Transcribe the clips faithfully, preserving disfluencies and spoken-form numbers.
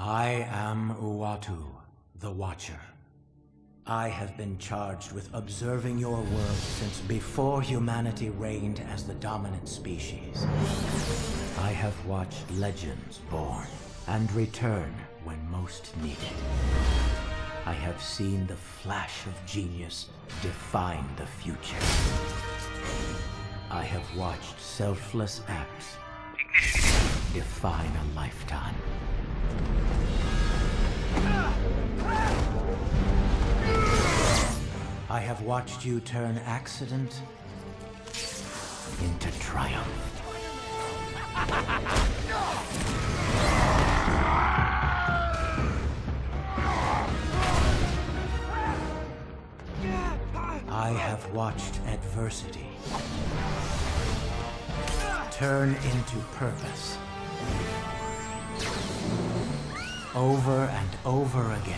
I am Uatu, the Watcher. I have been charged with observing your world since before humanity reigned as the dominant species. I have watched legends born and return when most needed. I have seen the flash of genius define the future. I have watched selfless acts define a lifetime. I have watched you turn accident into triumph. I have watched adversity turn into purpose. Over and over again.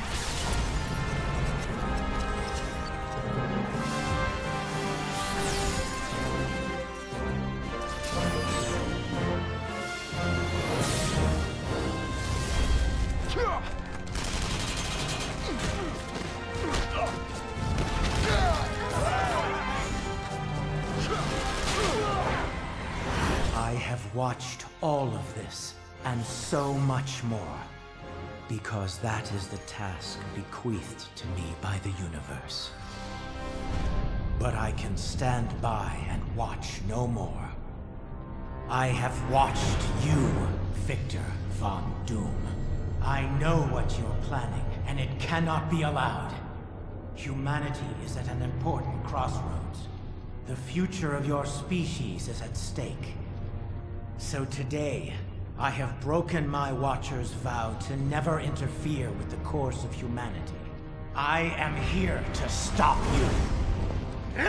I have watched all of this, and so much more. Because that is the task bequeathed to me by the universe. But I can stand by and watch no more. I have watched you, Victor Von Doom. I know what you're planning, and it cannot be allowed. Humanity is at an important crossroads. The future of your species is at stake. So today, I have broken my Watcher's vow to never interfere with the course of humanity. I am here to stop you.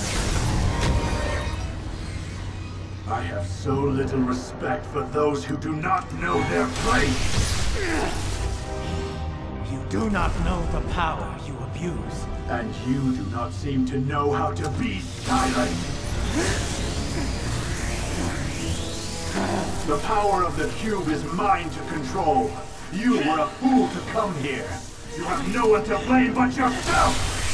I have so little respect for those who do not know their place. You do not know the power you abuse. And you do not seem to know how to be silent. The power of the cube is mine to control. You were a fool to come here. You have no one to blame but yourself!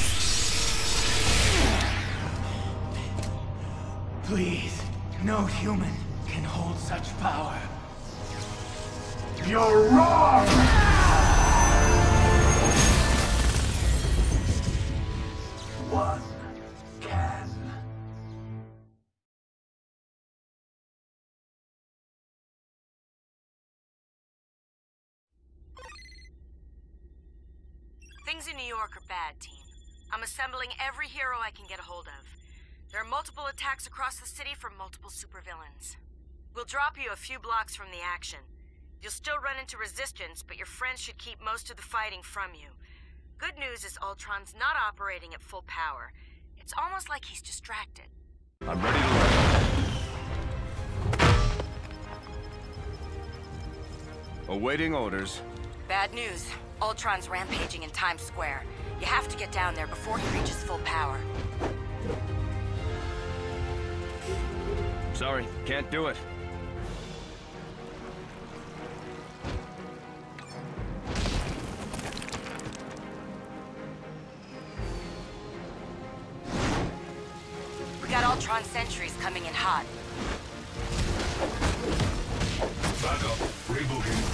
Please, no human can hold such power. You're wrong! One can. Things in New York are bad, team. I'm assembling every hero I can get a hold of. There are multiple attacks across the city from multiple supervillains. We'll drop you a few blocks from the action. You'll still run into resistance, but your friends should keep most of the fighting from you. Good news is Ultron's not operating at full power. It's almost like he's distracted. I'm ready to learn. Awaiting orders. Bad news. Ultron's rampaging in Times Square. You have to get down there before he reaches full power. Sorry, can't do it. We got Ultron sentries coming in hot. Back up. Rebooting.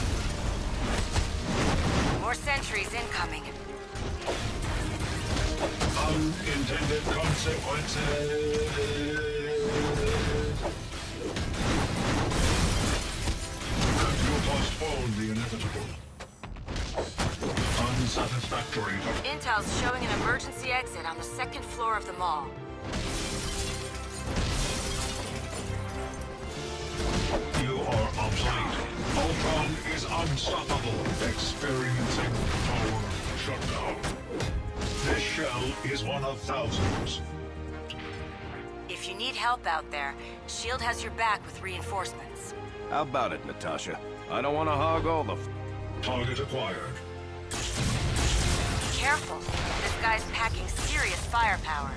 More sentries incoming. Unintended consequences. Have you postponed the inevitable? Unsatisfactory. Intel's showing an emergency exit on the second floor of the mall. You are obsolete. Ultron is unstoppable. Experiencing power shutdown. This shell is one of thousands. If you need help out there, S H I E L D has your back with reinforcements. How about it, Natasha? I don't want to hog all the f Target acquired. Careful. This guy's packing serious firepower.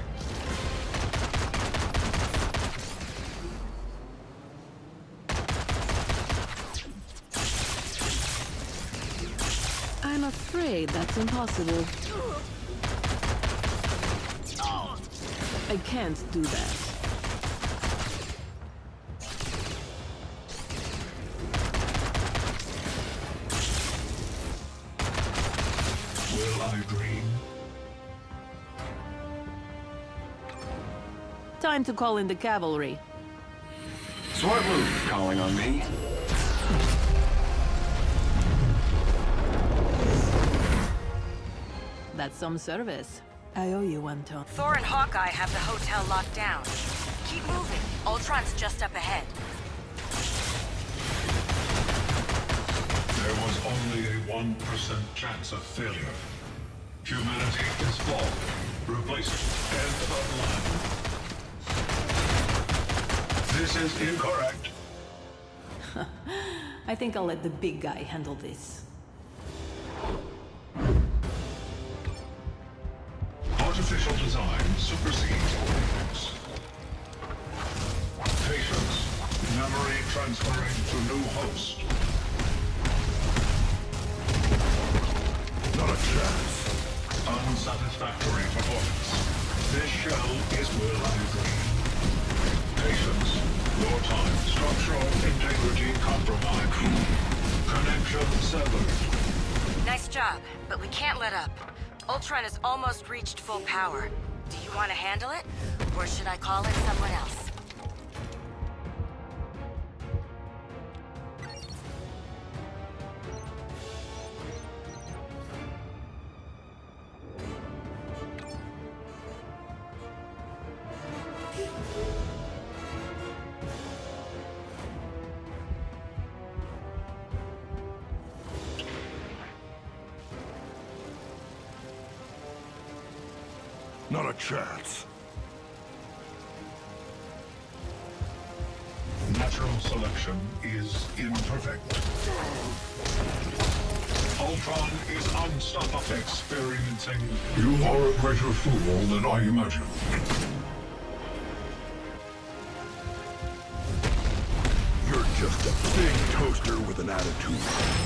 afraid that's impossible. I can't do that. Will I dream? Time to call in the cavalry. Smart move, calling on me. That's some service. I owe you one, Tom. Thor and Hawkeye have the hotel locked down. Keep moving. Ultron's just up ahead. There was only a one percent chance of failure. Humanity is flawed. Replace it. End of line. This is incorrect. I think I'll let the big guy handle this. Artificial design supersedes politics. Patience. Memory transferring to new host. Not a chance. Unsatisfactory performance. This shell is will I agree. Patience. Your time. Structural integrity compromised. Connection severed. Nice job, but we can't let up. Ultron has almost reached full power. Do you want to handle it? Or should I call in someone else? Not a chance. Natural selection is imperfect. Ultron is unstoppable. Experiencing. You are a greater fool than I imagined. You're just a big toaster with an attitude.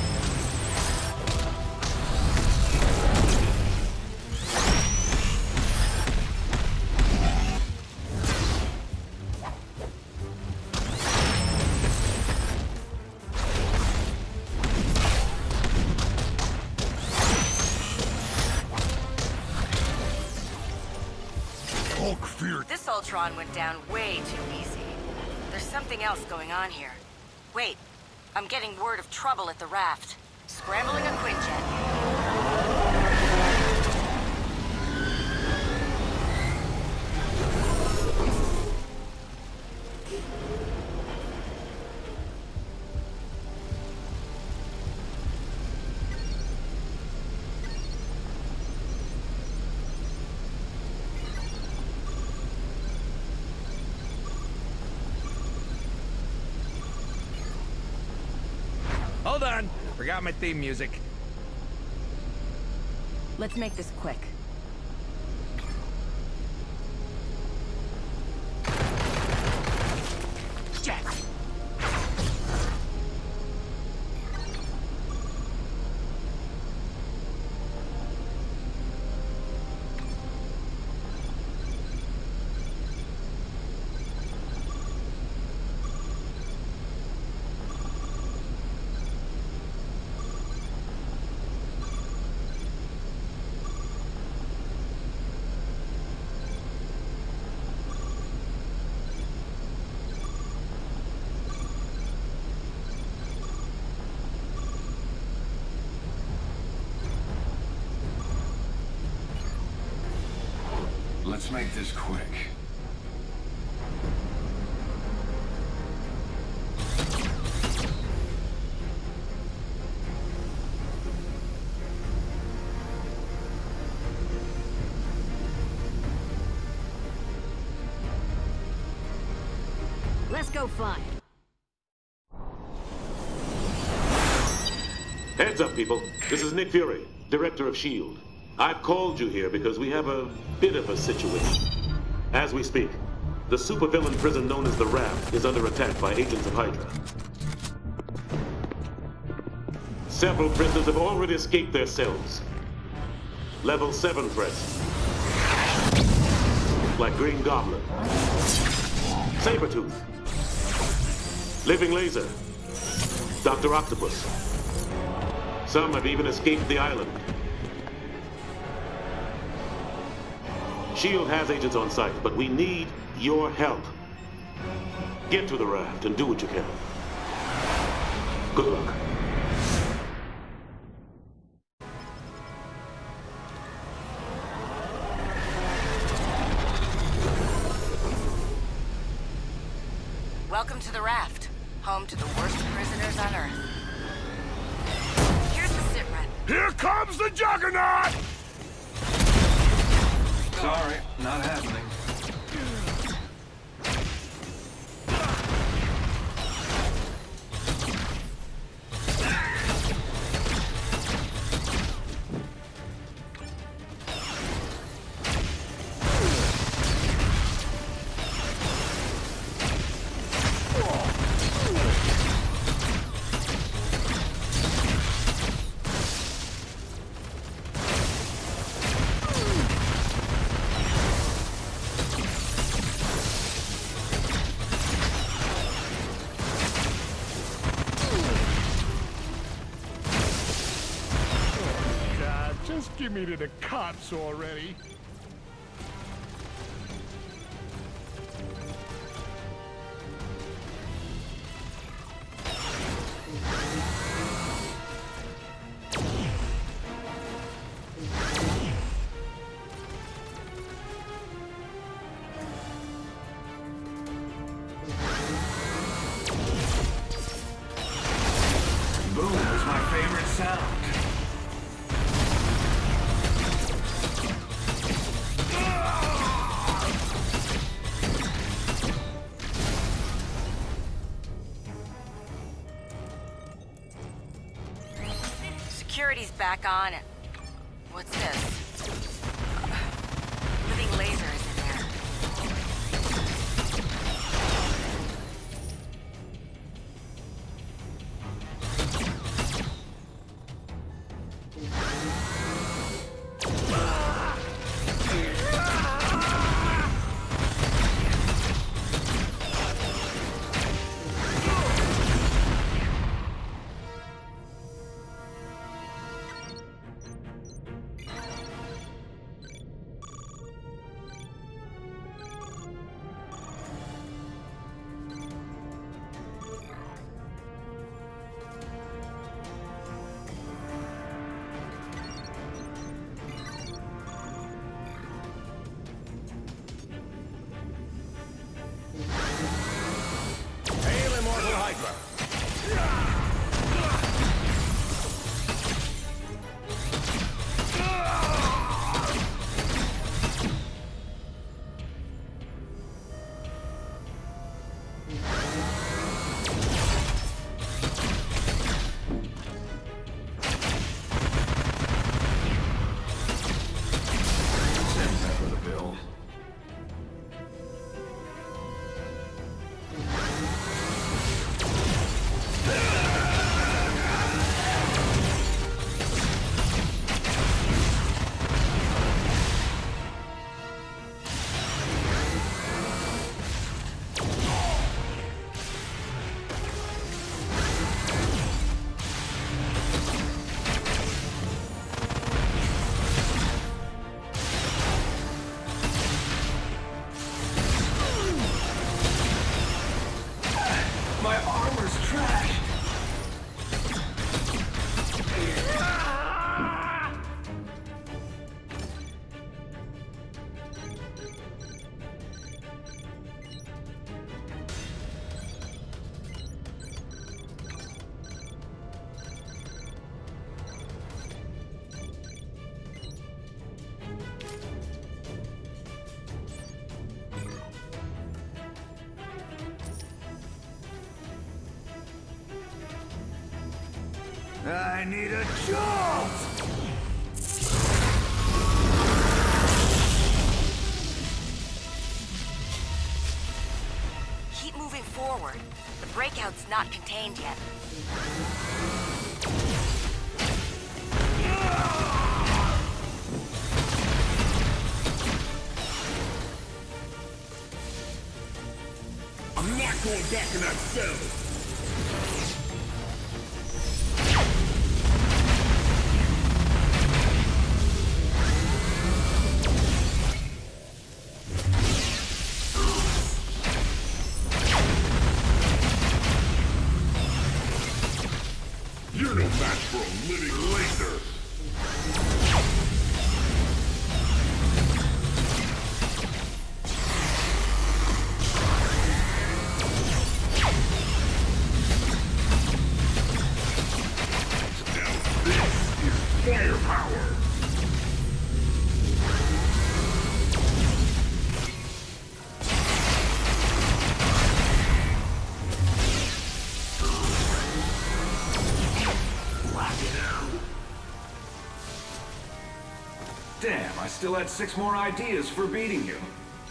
This Ultron went down way too easy. There's something else going on here. Wait, I'm getting word of trouble at the raft. Scrambling a Quinjet. Hold on! Forgot my theme music. Let's make this quick. Jet! Let's make this quick. Let's go flying. Heads up, people. This is Nick Fury, Director of S H I E L D. I've called you here because we have a bit of a situation. As we speak, the supervillain prison known as the Raft is under attack by agents of Hydra. Several prisoners have already escaped their cells. Level seven threats. Like Green Goblin. Sabretooth. Living Laser. Doctor Octopus. Some have even escaped the island. SHIELD has agents on site, but we need your help. Get to the raft and do what you can. Good luck. Welcome to the raft, home to the worst prisoners on Earth. Here's the sit rep. Here comes the Juggernaut! Sorry, not happening. Just give me to the cops already. Boom is my favorite sound. Security's back on it. What's this? Living Laser is in there. Hail Immortal Hydra! Send that for the bill. My armor's trashed. I need a jolt! Keep moving forward. The breakout's not contained yet. not going back in that cell! You're no match for a living laser! Firepower! Damn, I still had six more ideas for beating you.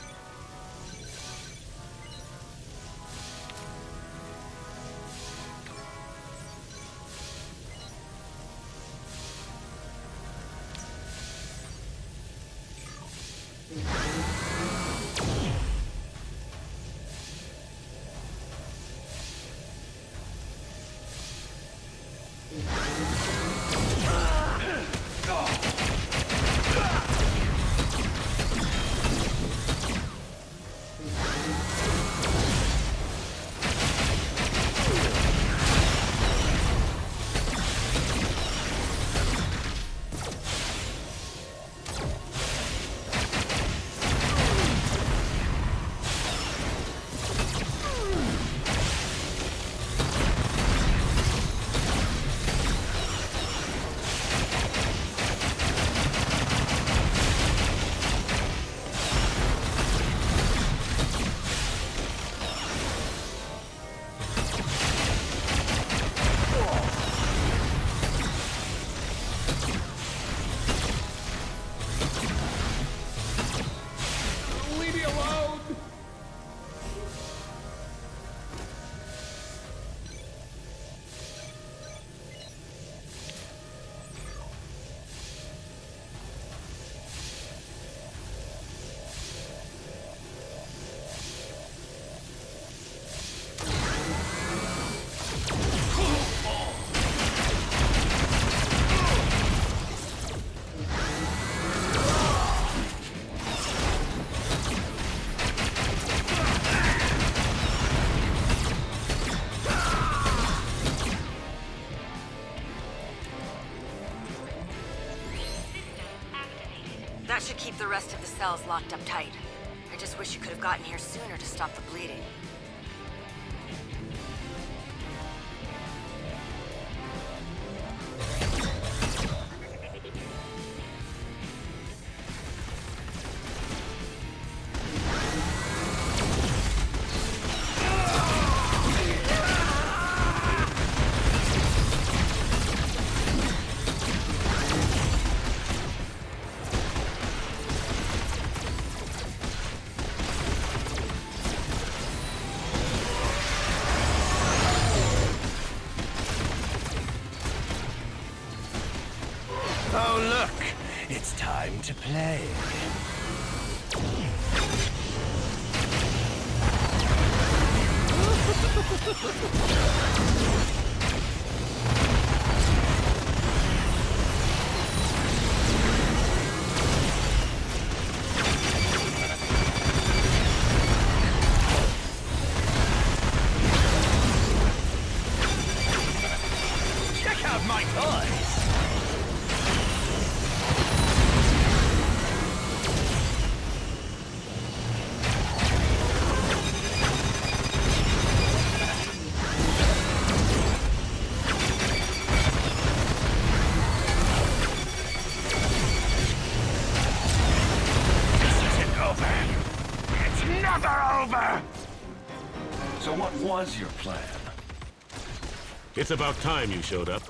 That should keep the rest of the cells locked up tight. I just wish you could have gotten here sooner to stop the bleeding. Oh, look! It's time to play. Check out my toys! Over! So what was your plan? It's about time you showed up.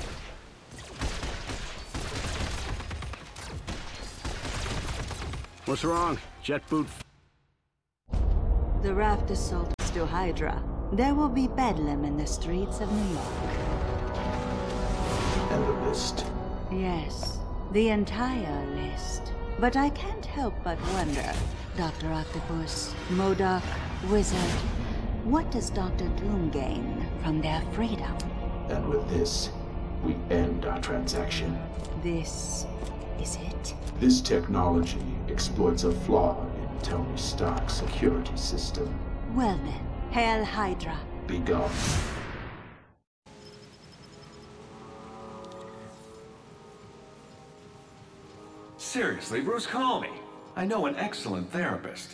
What's wrong? Jet boot? The raft assault to Hydra. There will be bedlam in the streets of New York. And the list. Yes, the entire list. But I can't help but wonder, Doctor Octopus, MODOK, Wizard, What does Doctor Doom gain from their freedom? And with this, we end our transaction. This is it? This technology exploits a flaw in Tony Stark's security system. Well then, Hail Hydra. Be gone. Seriously, Bruce, call me. I know an excellent therapist.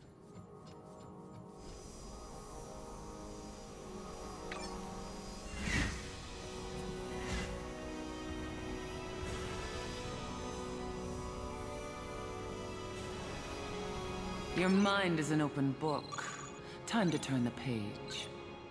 Your mind is an open book. Time to turn the page.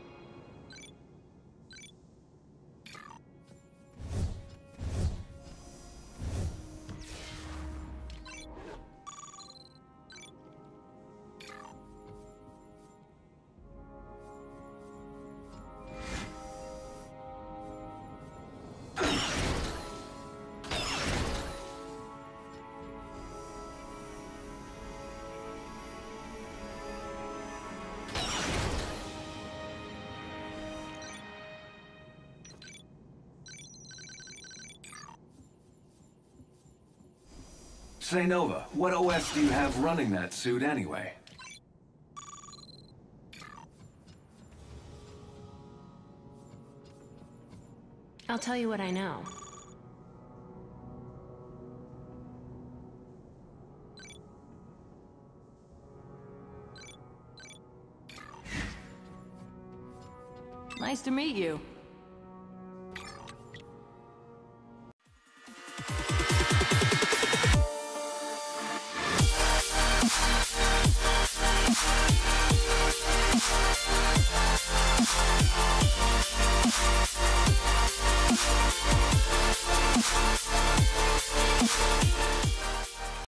Say, Nova, what O S do you have running that suit anyway? I'll tell you what I know. Nice to meet you.